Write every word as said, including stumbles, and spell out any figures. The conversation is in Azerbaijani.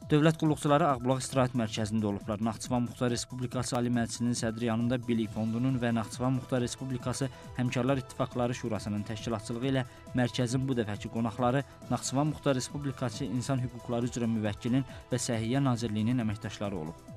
Dövlət qulluqçuları Ağbulaq İstirahət Mərkəzində olublar. Naxçıvan Muxtar Respublikası Ali Məclisinin sədri yanında Bilik Fondunun və Naxçıvan Muxtar Respublikası Həmkarlar İttifaqları Şurasının təşkilatçılığı ilə mərkəzin bu dəfəki qonaqları Naxçıvan Muxtar Respublikası İnsan Hüquqları üzrə Müvəkkilin və Səhiyyə Nazirliyinin əməkdaşları olub.